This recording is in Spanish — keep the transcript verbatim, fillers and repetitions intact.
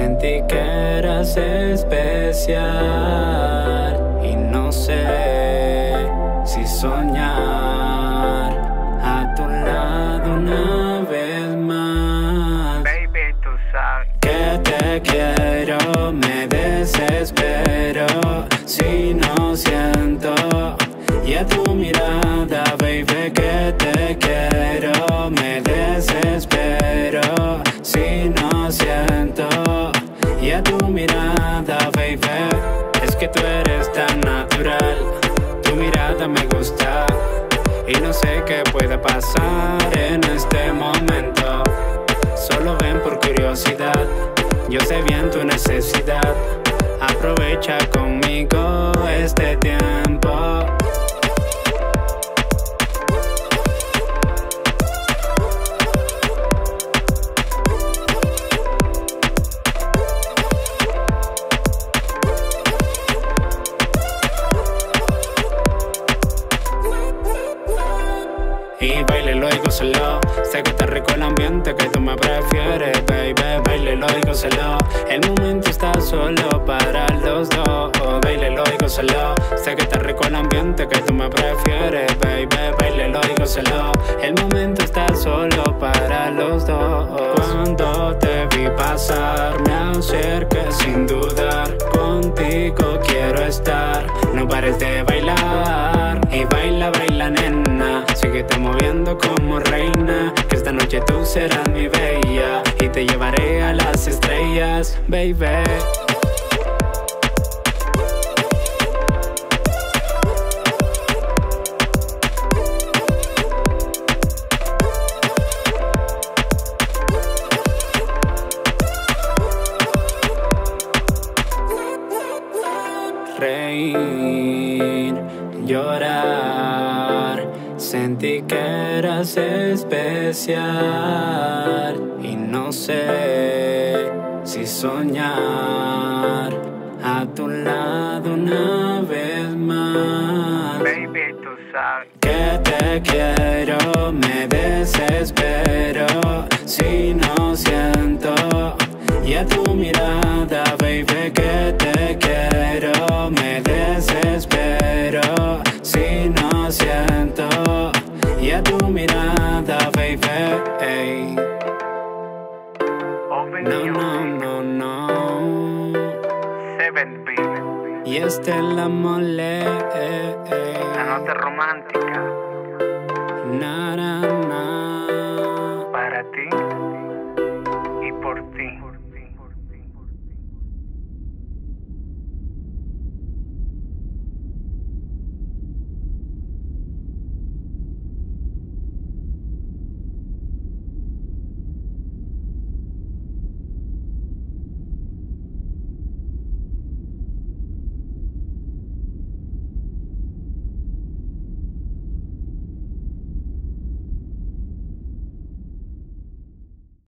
Sentí que eras especial y no sé si soñar a tu lado una vez más. Baby, tú sabes que te quiero, me desespero si no siento ya tu mirada, baby, que te quiero, me desespero si no siento ya tu mirada, baby. Es que tú eres tan natural, tu mirada me gusta y no sé qué puede pasar en este momento. Solo ven por curiosidad, yo sé bien tu necesidad. Aprovecha conmigo este tiempo. Y bailelo y gózalo, sé que está rico el ambiente que tú me prefieres, baby. Bailelo y gózalo, el momento está solo para los dos. Bailelo y gózalo, sé que está rico el ambiente que tú me prefieres, baby. Bailelo y gózalo, el momento está solo para los dos. Cuando te vi pasar me acerqué sin dudar, contigo quiero estar. No pares de bailar y baila, baila nena, síguete moviendo como reina, que esta noche tú serás mi bella y te llevaré a las estrellas, baby. Reír, llorar, sentí que eras especial y no sé si soñar a tu lado una vez más. Baby, tú sabes que te quiero, me desespero si no siento ya tu mirada, baby, que te quiero, me desespero si no siento ya tu mirada, baby. Ey. No, no, no, no. Seven B, Y esta es la mole, eh, eh. la nota romántica Na, na, na. para ti.